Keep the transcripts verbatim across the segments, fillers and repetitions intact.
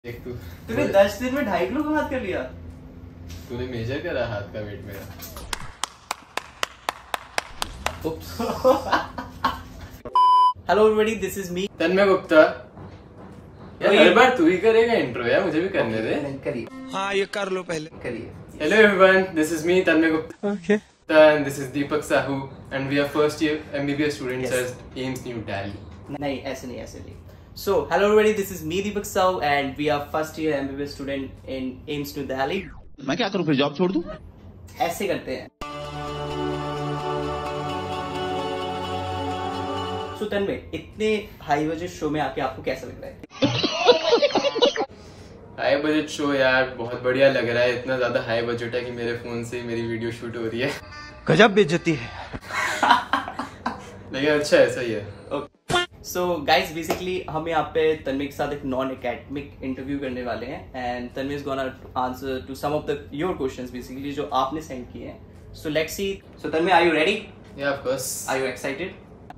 देख तू तूने दस दिन में ढाई किलो का हाथ कर लिया। तूने मेजर करा हाथ का वेट मेरा। Hello everybody, this is me Tanmay Gupta. यार हर बार तू ही करेगा इंट्रो, यार मुझे भी करने दे। करिए। हाँ ये कर लो पहले। करिए। Hello everyone, this is me Tanmay Gupta. Okay. And this is Deepak Sahu and we are first year M B B S students Yes. at AIIMS New Delhi. नहीं ऐसे नहीं ऐसे नहीं। So hello everybody, this is me Deepak Sahu and we are first year M B B S student in AIIMS New Delhi. मैं क्या करूँ फिर, job छोड़ दूँ? ऐसे करते हैं। So तन्मय, इतने हाई बजट शो में आके आपको कैसा लग रहा है? हाई बजट शो यार बहुत बढ़िया लग रहा है। इतना ज्यादा हाई बजट है कि मेरे फोन से मेरी वीडियो शूट हो रही है। गजब बेइज्जती है। लेकिन अच्छा है, सही है। सो गाइज बेसिकली हम यहाँ पे तन्मय के साथ एक नॉन एकेडमिक इंटरव्यू करने वाले हैं and Tanmay is gonna answer to some of the your questions basically जो आपने सेंड किए हैं। So let's see. So Tanmay, are you ready? Yeah of course. Are you excited?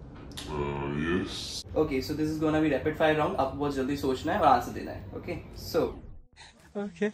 Yes. Okay, so this is gonna be rapid fire round. आपको बहुत जल्दी सोचना है और आंसर देना है। Okay, so okay.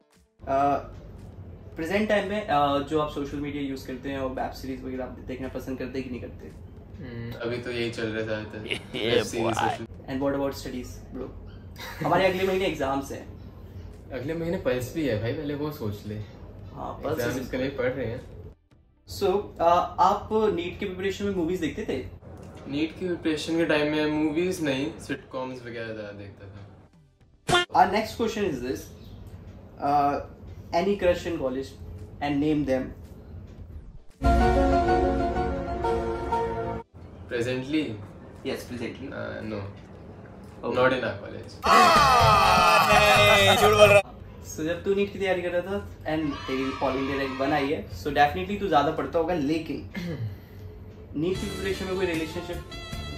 Present time में uh, जो आप सोशल मीडिया यूज करते हैं और वेब सीरीज वगैरह आप देखना पसंद करते हैं कि नहीं करते? Hmm, अभी तो यही चल रहा है ज्यादातर। And what about studies bro? हमारे अगले महीने एग्जाम्स हैं। अगले महीने पल्स भी है भाई, पहले वो सोच ले। हाँ, पल्स इसके लिए पढ़ रहे हैं। सो so, uh, आप नीट के प्रिपरेशन में मूवीज देखते थे? नीट की प्रिपरेशन के टाइम में मूवीज नहीं, सिटकॉम्स वगैरह ज्यादा देखता था। Our next question is this: uh, any crush in college and name them. Presently? Yes, presently. Uh, no. Okay. Not in our college. झूठ बोल रहा। So जब तू नीट की तैयारी कर रहा था एंड तेरी ऑल इंडिया रैंक वन आई है, सो डेफिनेटली तू ज्यादा पढ़ता होगा, लेकिन नीट की प्रिपरेशन में कोई रिलेशनशिप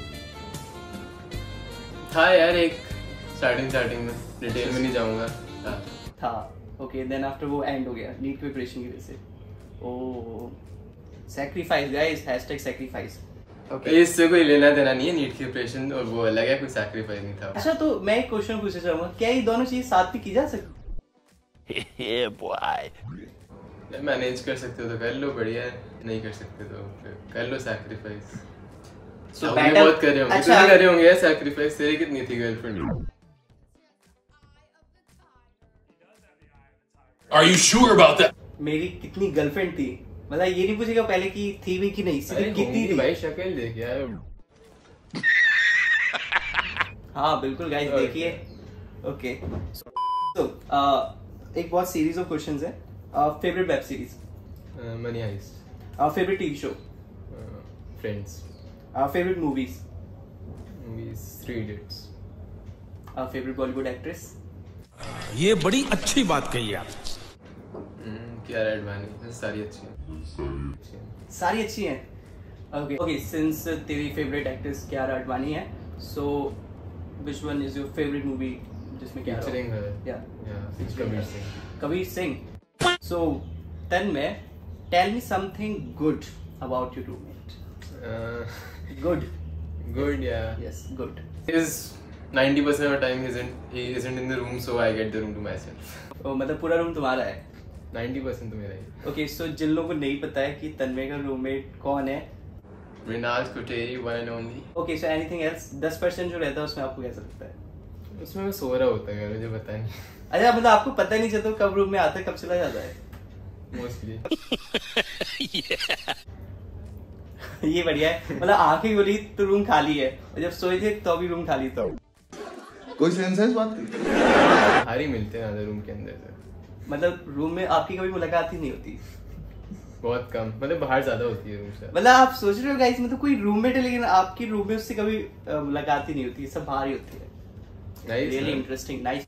था यार एक स्टार्टिंग स्टार्टिंग में, डिटेल में नहीं जाऊंगा। था था ओके, देन आफ्टर वो एंड हो गया नीट की प्रिपरेशन की वजह से। Oh, sacrifice guys, hashtag sacrifice. Okay, इससे कोई लेना देना नहीं है, नीट की प्रिपरेशन और वो अलग है, कोई सैक्रिफाइस नहीं था। अच्छा तो मैं एक क्वेश्चन पूछना चाहूंगा, क्या ये दोनों चीज साथ में की जा सकती? मैनेज कर सकते हो तो कर लो, बढ़िया है। नहीं कर सकते तो कर लो सैक्रिफाइस। So so, better- बहुत कर रहे होंगे, अच्छा, तुम कर रहे होंगे सैक्रिफाइस। तेरी कितनी थी girlfriend? Are you sure about that? मेरी कितनी गर्लफ्रेंड थी, मतलब ये नहीं पूछेगा पहले कि थी भी कि नहीं, सिर्फ कितनी थी। भाई शक्ल देख यार। हाँ बिल्कुल गाइस, Okay. देखिए। ओके, तो एक बहुत सीरीज ऑफ क्वेश्चंस है। Favourite web series, Money Heist, favourite TV show, Friends, favourite movies, movies three Idiots, favourite Bollywood actress. ये बड़ी अच्छी बात कही आप। कियारा एडवाणी। सारी अच्छी है। सारी अच्छी हैं। ओके ओके, सिंस तेरी फेवरेट एक्ट्रेस कियारा आडवाणी है, so which one is your favourite movie जिसमें Kiara? Featuring her. Yeah Yeah, Kabir Singh. Kabir Singh. So Tanmay, tell me something good about your roommate. Good Good, yeah. Yes, good. Is ninety percent of the time he isn't he isn't in the room, so I get the room to myself. ओ मतलब पूरा room तुम्हारा है? ninety percent तो मेरा ही। Okay, सो जिन लोगों को नहीं पता है कि तन्मय का रूममेट कौन है, Mrinal Kuteri, one and only। Okay, so anything else? दस परसेंट जो रहता है उसमें आपको कैसा लगता है? उसमें मैं सो रहा होता है, मुझे पता नहीं। अच्छा, मतलब आपको पता नहीं चलता कब रूम में आता है कब चला जाता है? मोस्टली। ये बढ़िया है, मतलब आंखें खुली तो रूम खाली है और जब सोए थे तो भी रूम खाली था। कोई सेंस है इस बात की? बाहर ही मिलते हैं ना रूम के अंदर से। मतलब रूम में आपकी कभी मुलाकात ही नहीं होती? बहुत कम, मतलब बाहर ज्यादा होती है रूम से। मतलब आप सोच रहे हो गाइस, मतलब कोई रूममेट है लेकिन आपकी रूम में उससे कभी अ, मुलाकात ही नहीं होती, सब बाहर ही होती है। Nice, really man. Interesting, nice.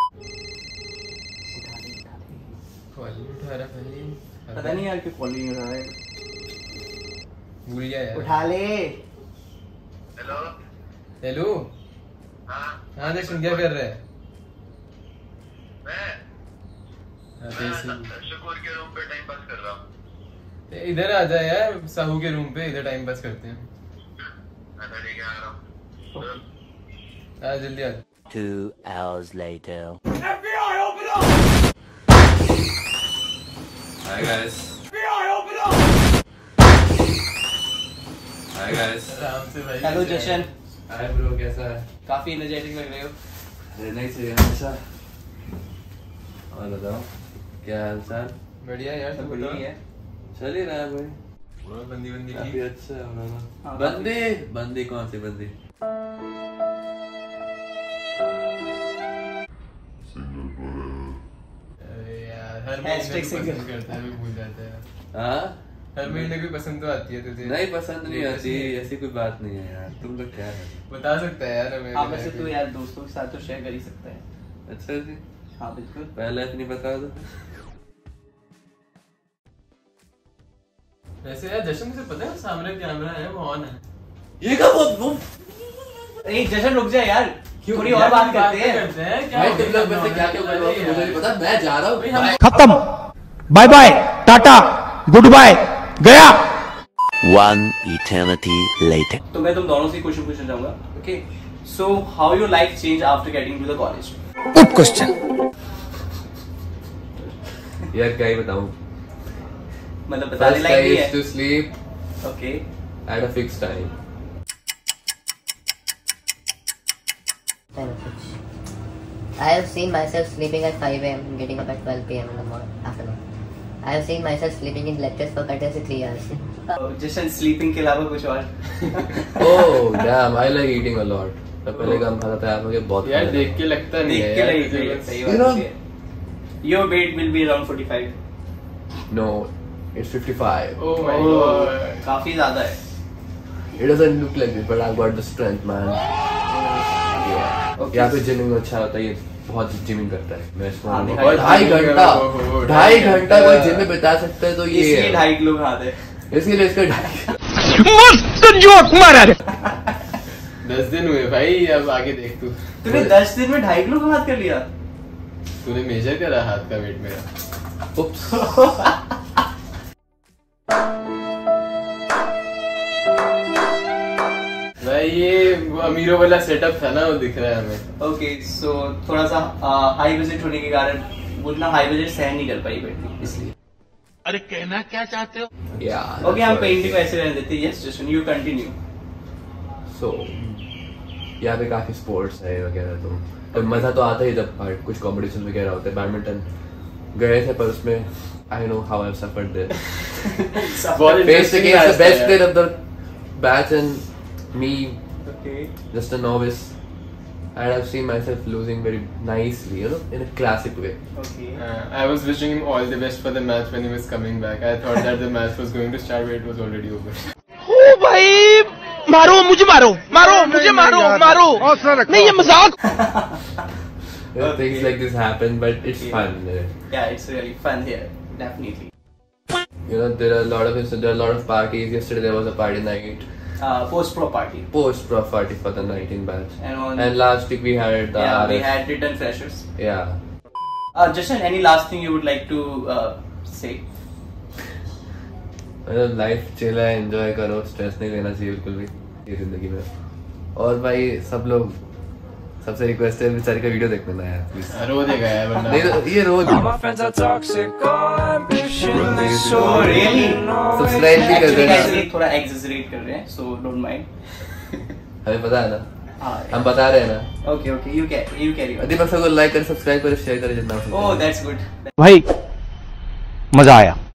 Calling उठा रहा है। पता नहीं यार क्यों कॉलिंग हो रहा है। भूल गया यार। उठा ले। हेलो। हेलो। हाँ। हाँ दर्शन, क्या कर रहा है? मैं हाँ, मैं जैसे शुक्र के रूम पे टाइम पास कर रहा हूँ। इधर आ जा यार, साहू के रूम पे, इधर टाइम पास करते हैं। अच्छा ठीक है, आ रहा हूँ। आ जल्दी आ। Two hours later. Hi guys. Hi guys. Hello Jashan, Hi bro, कैसा है? काफी एनर्जेटिक लग रहे हो। रहना ही चाहिए हमेशा। और बताओ, क्या हाल चाल? बढ़िया यार, सब बढ़िया ही है। चल ही रहा है भाई। बंदी बंदी काफी अच्छा है हमारा। हाँ, बंदी बंदी कौन सी बंदी? अरे यार, हर महीने Hashtag को single. पसंद करता है, मैं भूल जाता है। हाँ? हर महीने कोई पसंद तो आती है तुझे? नहीं पसंद नहीं आती, ऐसी कोई बात नहीं है यार। तुम लोग क्या है? बता सकता है यार हमें। हाँ वैसे तो यार दोस्तों के साथ तो शेयर कर ही सकता है। अच्छा जी। हाँ बिल्कुल। पहले नहीं बता दो। वैसे यार जशन मुझे पता है सामने कैमरा है, वो ऑन है। ये कब वो वो एक जशन रुक जा यार, थोड़ी और बात करते हैं। भाई तुम लोग वैसे क्या क्या कर रहे हो मुझे नहीं पता, मैं जा रहा हूँ। खत्म, bye bye, tata, goodbye, गया। One eternity later. तो मैं तुम दोनों से क्वेश्चन पूछना चाहूंगा। Okay, so how your life change after getting to the college? उप क्वेश्चन। यार क्या ही बताऊँ। मतलब बताने लायक नहीं है। to sleep okay, at a fixed time. I have seen myself sleeping at five a m and getting up at twelve p m in the morning, afternoon. I have seen myself sleeping in lectures for continuously three hours. Jashan sleeping के अलावा कुछ और? Oh damn, I like eating a lot. तो पहले काम खाता था यार, मुझे बहुत यार देख के लगता नहीं देख है के यार, नहीं तुझे नहीं, बस- सही You बात know- है। Your weight will be around forty-five. No, it's fifty-five. Oh my god. काफी ज्यादा है। It doesn't look like it, but I've got the strength, man. Okay. यहाँ पे जिमिंग अच्छा होता है, ये बहुत जिमिंग करता है। मैं इसको हाँ, और ढाई- ढाई घंटा ओहो, ढाई ढाई घंटा घंटा। कोई जिम में बिता सकता है तो ये इसलिए है। ढाई किलो खाते हैं। इसीलिए इसका ढाई मस्त जोक मारा रे। दस दिन हुए भाई, अब आगे देख तू। तूने दस दिन में ढाई किलो कमात कर लिया? तूने मेजर करा हाथ का वेट मेरा? Oops. भाई ये वो अमीरों वाला सेटअप था ना, वो दिख रहा है हमें। ओके, सो थोड़ा सा हाई बजट होने के कारण वो इतना हाई बजट सहन नहीं कर पाई बैटरी, इसलिए। अरे कहना क्या चाहते हो? Yeah. ओके, हम पेंटिंग को ऐसे रहने देते हैं। Yes Jashan, you continue. So, यहाँ पे काफी स्पोर्ट्स है वगैरह, तो तो मजा तो आता ही जब part- कुछ कंपटीशन वगैरह होते हैं। बैडमिंटन गए थे पर उसमें I know how I have suffered there. बहुत Faced interesting against the match था best यार। player of the batch and me, ओके, just a novice, and I've seen myself losing very nicely, you know, in a classic way. Okay. Uh, I was wishing him all the best for the match when he was coming back. I thought that the match was going to start, but it was already over. ओ भाई, मारो मुझे, मारो मारो मुझे, मारो मारो। नहीं ये मजाक। You know, things like this happen, but it's Yeah. fun. uh, Yeah, it's really fun here, definitely. You know, there are a lot of there are a lot of parties. Yesterday there was a party night, Uh, post pro party. post pro party for the nineteen batch, And on- and last week we had the Yeah, we R F. had return freshers. Yeah. Uh, Jashan, any last thing you would like to uh, say? मतलब life chill है, enjoy करो, stress नहीं लेना चाहिए बिल्कुल भी ये जिंदगी में। और भाई सब लोग, सबसे रिक्वेस्ट है बेचारी का वीडियो देख लेना यार प्लीज। रो देगा यार वरना। नहीं तो ये रोज So really? सब्सक्राइब भी कर Actually, guys, देना। ये थोड़ा exaggerate कर रहे हैं, so don't mind. हमें पता है ना, हाँ, हम बता रहे हैं ना। okay, okay, you carry, you carry on. Deepak sir को लाइक करें, सब्सक्राइब करें, शेयर करें जितना हो सके। Oh, that's good. भाई मजा आया।